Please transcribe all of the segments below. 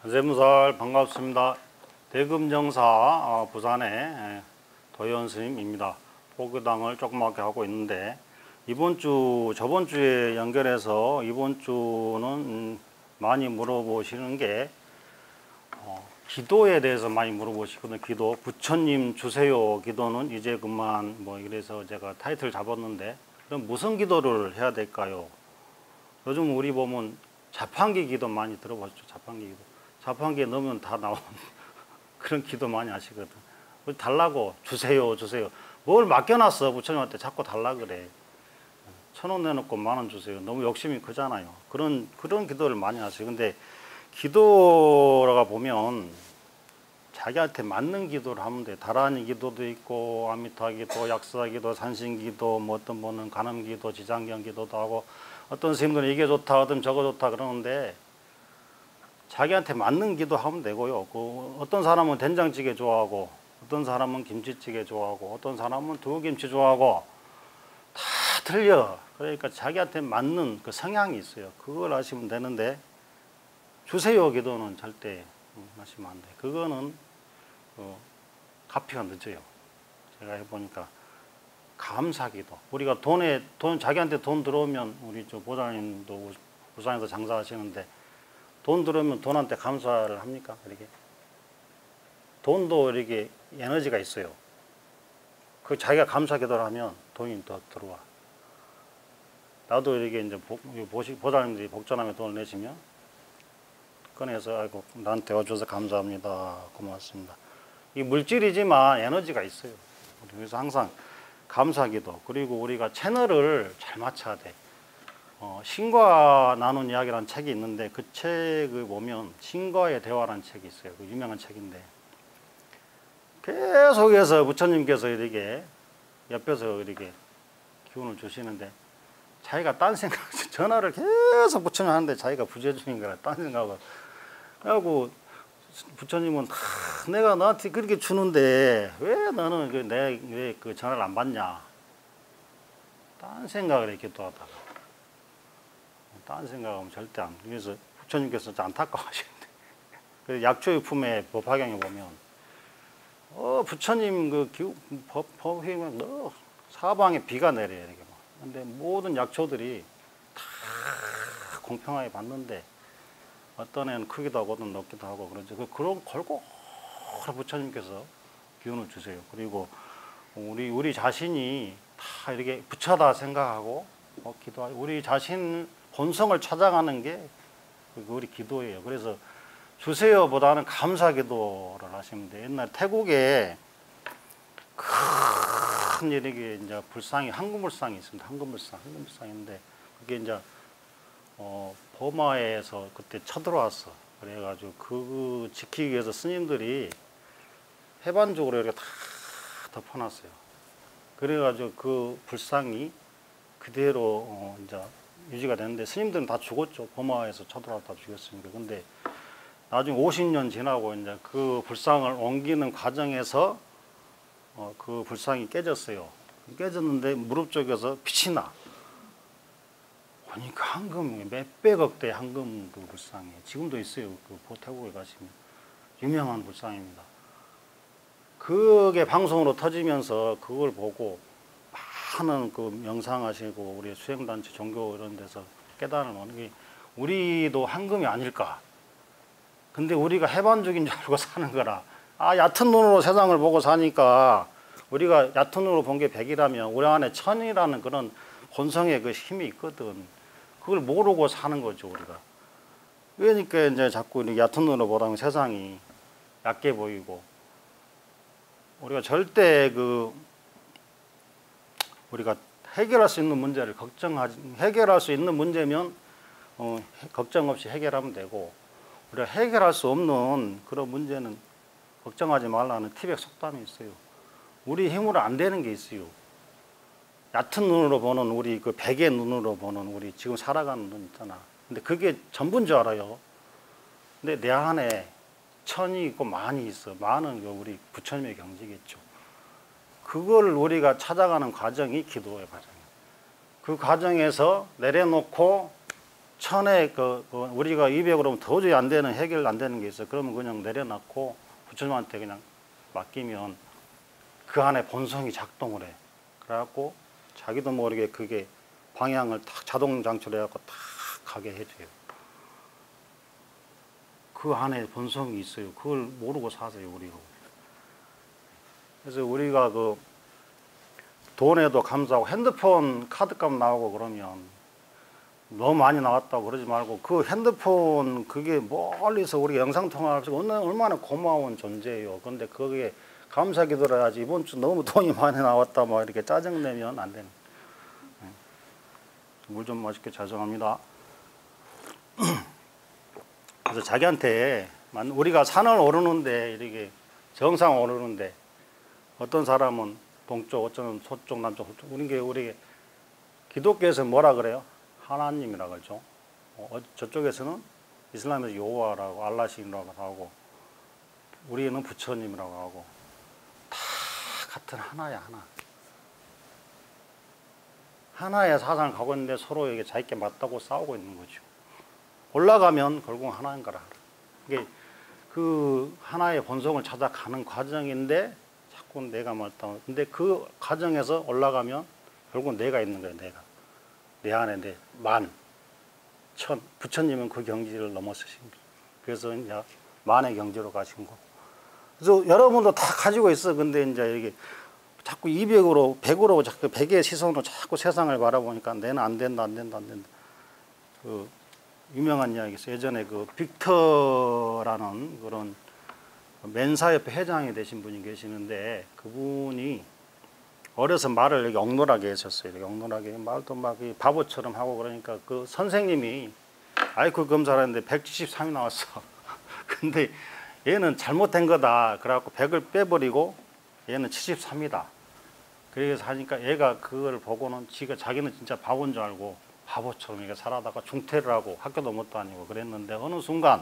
세무살 반갑습니다. 대금정사 부산의 도현 스님입니다. 포교당을 조그맣게 하고 있는데 저번 주에 연결해서 이번 주는 많이 물어보시는 게 기도에 대해서 많이 물어보시거든요. 기도, 부처님 주세요 기도는 이제 그만 이래서 제가 타이틀 잡았는데 그럼 무슨 기도를 해야 될까요? 요즘 우리 보면 자판기 기도 많이 들어보셨죠? 자판기 기도. 자판기에 넣으면 다 나오는 그런 기도 많이 하시거든. 달라고 주세요. 뭘 맡겨놨어 부처님한테 자꾸 달라 그래. 1,000원 내놓고 10,000원 주세요. 너무 욕심이 크잖아요. 그런 기도를 많이 하세요. 근데 기도라가 보면 자기한테 맞는 기도를 하면 돼. 다라니 기도도 있고 아미타 기도, 약사 기도, 산신 기도, 어떤 분은 간음 기도, 지장경 기도도 하고 어떤 스님들은 이게 좋다, 어떤 저거 좋다 그러는데 자기한테 맞는 기도 하면 되고요. 어떤 사람은 된장찌개 좋아하고 어떤 사람은 김치찌개 좋아하고 어떤 사람은 두부김치 좋아하고 다 틀려. 그러니까 자기한테 맞는 그 성향이 있어요. 그걸 하시면 되는데 주세요 기도는 절대 하시면 안 돼. 그거는 갚기가 늦어요. 제가 해보니까 감사기도. 우리가 자기한테 돈 들어오면 우리 보좌님도 부산에서 장사하시는데 돈 들어오면 돈한테 감사를 합니까? 이렇게 돈도 이렇게 에너지가 있어요. 그 자기가 감사기도를 하면 돈이 더 들어와. 나도 이렇게 이제 보좌님들이 복전함에 돈을 내시면 꺼내서 아이고 나한테 와줘서 감사합니다. 고맙습니다. 이 물질이지만 에너지가 있어요. 그래서 항상 감사기도. 그리고 우리가 채널을 잘 맞춰야 돼. 신과 나눈 이야기라는 책이 있는데 그 책을 보면 신과의 대화라는 책이 있어요. 그 유명한 책인데 계속해서 부처님께서 이렇게 옆에서 이렇게 기운을 주시는데 자기가 딴 생각, 전화를 계속 부처님 하는데 자기가 부재중인 거라 딴 생각을 하고 부처님은 내가 너한테 그렇게 주는데 왜 너는 왜 그 전화를 안 받냐? 딴 생각을 이렇게 또 하다가 딴 생각하면 절대 안. 그래서 부처님께서 안타까워하시는데 그 약초유품의 법화경에 보면 부처님 법화경에 너 사방에 비가 내려요 이렇게 막. 근데 모든 약초들이 다 공평하게 받는데 어떤 애는 크기도 하고 어떤 높기도 하고 그러죠. 그런 골고루 부처님께서 기운을 주세요. 그리고 우리 자신이 다 이렇게 부처다 생각하고 기도하고 우리 자신 본성을 찾아가는 게 우리 기도예요. 그래서 주세요보다는 감사 기도를 하시면 돼요. 옛날 태국에 큰 이렇게 이제 불상이 황금불상이 있습니다. 황금불상인데 그게 이제 버마에서 그때 쳐들어왔어. 그래가지고 그거 지키기 위해서 스님들이 해반적으로 이렇게 다 덮어놨어요. 그래가지고 그 불상이 그대로 이제 유지가 되는데 스님들은 다 죽었죠. 버마에서 쳐들어왔다 죽였으니까. 근데 나중에 50년 지나고 이제 그 불상을 옮기는 과정에서 그 불상이 깨졌어요. 깨졌는데 무릎 쪽에서 빛이 나. 그러니까 황금 몇백억 대 황금 그 불상이 지금도 있어요. 그 태국에 가시면 유명한 불상입니다. 그게 방송으로 터지면서 그걸 보고 많은 그 명상하시고 우리 수행단체 종교 이런 데서 깨달은 어느 게 우리도 황금이 아닐까. 근데 우리가 해반적인 줄 알고 사는 거라. 얕은 눈으로 세상을 보고 사니까 우리가 얕은 눈으로 본 게 100이라면 우리 안에 1000이라는 그런 본성의 그 힘이 있거든. 그걸 모르고 사는 거죠, 우리가. 그러니까 이제 자꾸 이렇게 얕은 눈으로 보다면 세상이 얕게 보이고 우리가 절대 우리가 해결할 수 있는 문제를 해결할 수 있는 문제면 걱정 없이 해결하면 되고 우리가 해결할 수 없는 그런 문제는 걱정하지 말라는 티백 속담이 있어요. 우리 힘으로 안 되는 게 있어요. 얕은 눈으로 보는 우리 그 백의 눈으로 보는 우리 지금 살아가는 눈 있잖아. 근데 그게 전부인 줄 알아요. 근데 내 안에 1000이 있고 만이 있어. 만은 우리 부처님의 경지겠죠. 그걸 우리가 찾아가는 과정이 기도의 과정이에요. 그 과정에서 내려놓고 천에 우리가 200으로 도저히 안 되는 해결 안 되는 게 있어. 그러면 그냥 내려놓고 부처님한테 그냥 맡기면 그 안에 본성이 작동을 해. 그래갖고 자기도 모르게 그게 방향을 탁 자동 장치해갖고 탁 가게 해줘요. 그 안에 본성이 있어요. 그걸 모르고 사세요, 우리가. 그래서 우리가 그 돈에도 감사하고 핸드폰 카드값 나오고 그러면 너무 많이 나왔다고 그러지 말고 그 핸드폰 그게 멀리서 우리가 영상통화할 수 얼마나 고마운 존재예요. 근데 그게 감사 기도를 해야지 이번 주 너무 돈이 많이 나왔다 막 이렇게 짜증내면 안 되는. 물 좀 맛있게 죄송합니다. 그래서 자기한테 우리가 산을 오르는데 이렇게 정상 오르는데 어떤 사람은 동쪽, 어쩌면 서쪽, 남쪽, 서쪽. 우리 기독교에서 뭐라 그래요? 하나님이라고 그러죠. 저쪽에서는 이슬람에서 여호와라고 알라신이라고 하고 우리는 부처님이라고 하고 다 같은 하나야, 하나. 하나의 사상을 가고 있는데 서로 이게 자기께 맞다고 싸우고 있는 거죠. 올라가면 결국 하나인 거라. 이게 그 하나의 본성을 찾아가는 과정인데 자꾸 내가 맞다. 근데 그 과정에서 올라가면 결국 내가 있는 거예요, 내가. 내 안에 내 만, 천. 부처님은 그 경지를 넘어서신 거예요. 그래서 이제 만의 경지로 가신 거고. 그래서 여러분도 다 가지고 있어. 근데 이제 이게 자꾸 200으로, 100으로, 자꾸 100의 시선으로 자꾸 세상을 바라보니까 내는 안 된다, 안 된다, 안 된다. 그 유명한 이야기 있어요. 예전에 그 빅터라는 그런 맨사협회 회장이 되신 분이 계시는데 그분이 어려서 말을 이렇게 억눌하게 했었어요. 이렇게 억눌하게 말도 막 바보처럼 하고 그러니까 그 선생님이 아이큐 검사를 했는데 173이 나왔어. 근데 얘는 잘못된 거다. 그래갖고 100을 빼버리고 얘는 73이다. 그래서 하니까 얘가 그걸 보고는 자기는 진짜 바보인 줄 알고 바보처럼 이렇게 살아다가 중퇴를 하고 학교도 못 다니고 그랬는데 어느 순간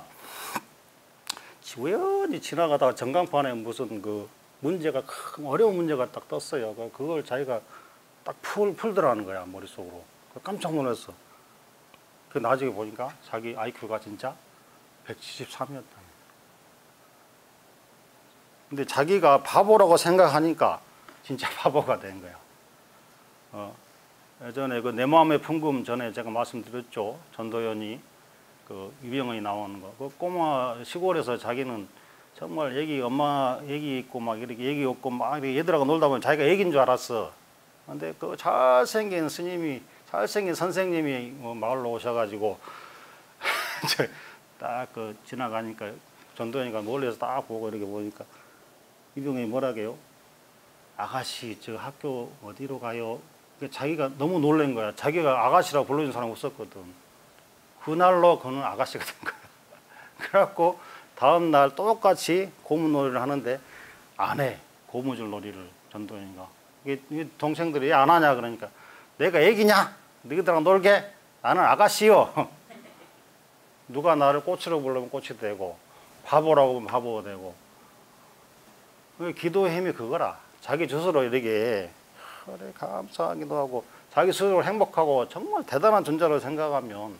우연히 지나가다가 전광판에 무슨 그 문제가 큰 어려운 문제가 딱 떴어요. 그걸 자기가 딱 풀더라는 거야, 머릿속으로. 깜짝 놀랐어. 그 나중에 보니까 자기 IQ가 진짜 173이었다. 근데 자기가 바보라고 생각하니까 진짜 바보가 된 거야. 예전에 그 내 마음의 풍금 전에 제가 말씀드렸죠. 전도연이 그 유병헌이 나오는 거. 그 꼬마 시골에서 자기는 정말 엄마 애기 있고 막 이렇게 애기 없고 막 얘들하고 놀다 보면 자기가 애기인 줄 알았어. 근데 그 잘생긴 선생님이 마을로 오셔가지고 딱 그 지나가니까 전도연이가 멀리서 딱 보고 이렇게 보니까 유병헌이 뭐라게요? 아가씨 저 학교 어디로 가요? 자기가 너무 놀란 거야. 자기가 아가씨라고 불러준 사람 없었거든. 그날로 그는 아가씨가 된 거야. 그래갖고 다음날 똑같이 고무놀이를 하는데 안 해. 고무줄 놀이를 전도연이가. 이게 동생들이 왜 안 하냐 그러니까 내가 애기냐? 너희들랑 놀게? 나는 아가씨요. 누가 나를 꼬치로 부르면 꼬치 되고 바보라고 하면 바보가 되고. 기도의 힘이 그거라. 자기 스스로 이렇게 그래 감사하기도 하고 자기 스스로 행복하고 정말 대단한 존재로 생각하면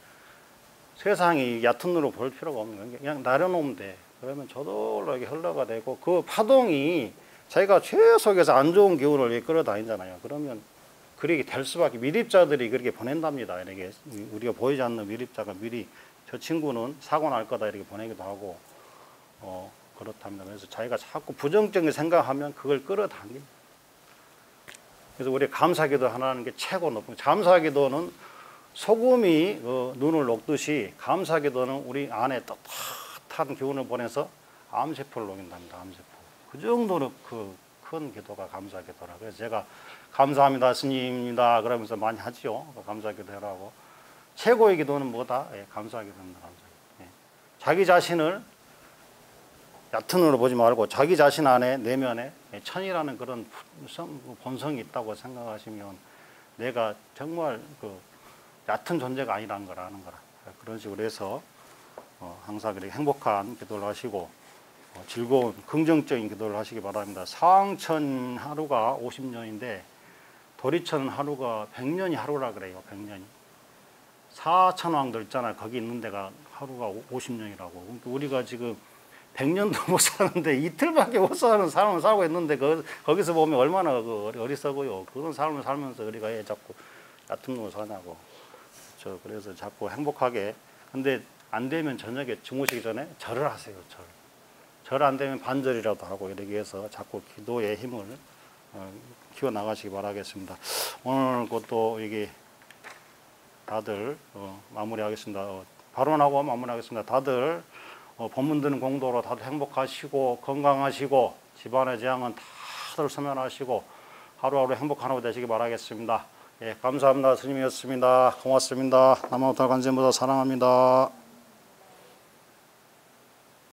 세상이 얕은 눈으로 볼 필요가 없는 거예요. 그냥 내려놓으면 돼. 그러면 저절로 이렇게 흘러가 되고 그 파동이 자기가 최 속에서 안 좋은 기운을 끌어다니잖아요. 그러면 그렇게 될 수밖에 미립자들이 그렇게 보낸답니다. 이렇게 우리가 보이지 않는 미립자가 미리 저 친구는 사고 날 거다 이렇게 보내기도 하고 그렇답니다. 그래서 자기가 자꾸 부정적인 생각하면 그걸 끌어당깁니다. 그래서 우리 감사기도 하는 게 최고 높은 거예요. 감사기도는 소금이 눈을 녹듯이 감사기도는 우리 안에 따뜻한 기운을 보내서 암세포를 녹인답니다. 암세포. 그 정도로 큰 기도가 감사기도라. 그래서 제가 감사합니다 스님입니다 그러면서 많이 하죠. 감사기도 하라고. 최고의 기도는 뭐다? 예, 감사기도입니다. 감사기도. 예. 자기 자신을 얕은 눈으로 보지 말고 자기 자신 안에 내면에 천이라는 그런 본성이 있다고 생각하시면 내가 정말 그 얕은 존재가 아니라는 걸 아는 거라. 그런 식으로 해서 항상 그렇게 행복한 기도를 하시고 즐거운 긍정적인 기도를 하시기 바랍니다. 상천 하루가 50년인데 도리천 하루가 100년이 하루라 그래요. 100년이. 사천왕들 있잖아요. 거기 있는 데가 하루가 50년이라고. 그러니까 우리가 지금 100년도 못 사는데 이틀밖에 못 사는 사람을 살고 있는데 거기서 보면 얼마나 어리석어요. 그런 삶을 살면서 우리가 왜 자꾸 얕은 놈을 사냐고. 그래서 자꾸 행복하게. 근데 안 되면 저녁에 주무시기 전에 절을 하세요. 절 안 되면 반절이라도 하고 이렇게 해서 자꾸 기도의 힘을 키워 나가시기 바라겠습니다. 오늘 것도 이게 다들 마무리하겠습니다. 발언하고 마무리하겠습니다. 다들 법문 드는 공도로 다들 행복하시고 건강하시고 집안의 재앙은 다들 소멸하시고 하루하루 행복한 하루 되시기 바라겠습니다. 예, 감사합니다. 스님이었습니다. 고맙습니다. 남아도탈 관세음보다 사랑합니다.